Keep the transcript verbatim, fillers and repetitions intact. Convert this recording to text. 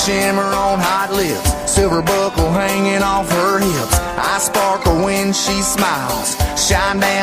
shimmer on hot lips, silver buckle hanging off her hips. I sparkle when she smiles, shine down